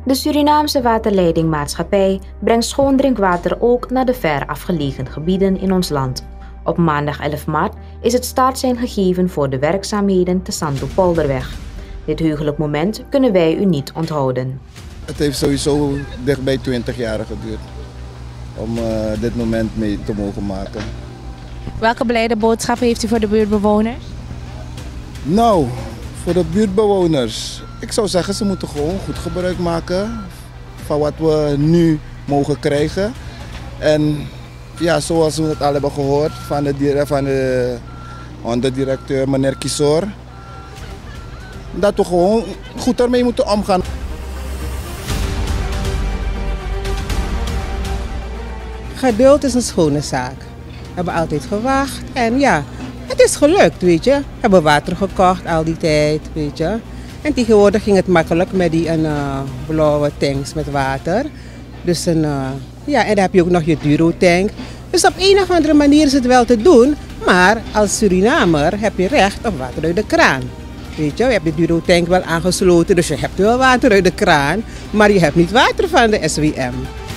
De Surinaamse Waterleidingmaatschappij brengt schoon drinkwater ook naar de ver afgelegen gebieden in ons land. Op maandag 11 maart is het startsein gegeven voor de werkzaamheden te Santo-Polderweg. Dit heugelijk moment kunnen wij u niet onthouden. Het heeft sowieso dichtbij 20 jaar geduurd om dit moment mee te mogen maken. Welke blijde boodschap heeft u voor de buurtbewoners? Nou, voor de buurtbewoners. Ik zou zeggen, ze moeten gewoon goed gebruik maken van wat we nu mogen krijgen. En ja, zoals we het al hebben gehoord van de onderdirecteur, meneer Kisor, dat we gewoon goed ermee moeten omgaan. Geduld is een schone zaak. We hebben altijd gewacht en ja, het is gelukt, weet je. We hebben water gekocht al die tijd, weet je. En tegenwoordig ging het makkelijk met die blauwe tanks met water. Dus ja, en dan heb je ook nog je Duro-tank. Dus op een of andere manier is het wel te doen, maar als Surinamer heb je recht op water uit de kraan. Weet je, je hebt de Duro-tank wel aangesloten, dus je hebt wel water uit de kraan, maar je hebt niet water van de SWM.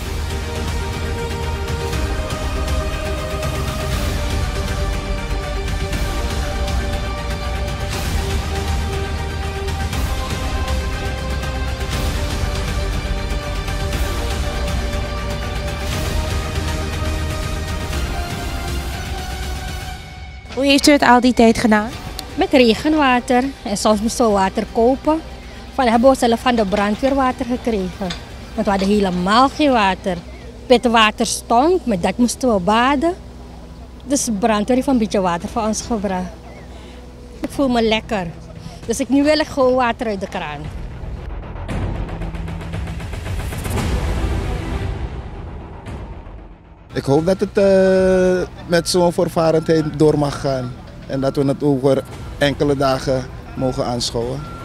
Hoe heeft u het al die tijd gedaan? Met regenwater en soms moesten we water kopen. Van hebben we zelf van de brandweer water gekregen. Want we hadden helemaal geen water. Pitwater stonk, met dat moesten we baden. Dus de brandweer heeft een beetje water voor ons gebracht. Ik voel me lekker. Dus nu wil ik gewoon water uit de kraan. Ik hoop dat het met zo'n voorvarendheid door mag gaan en dat we het over enkele dagen mogen aanschouwen.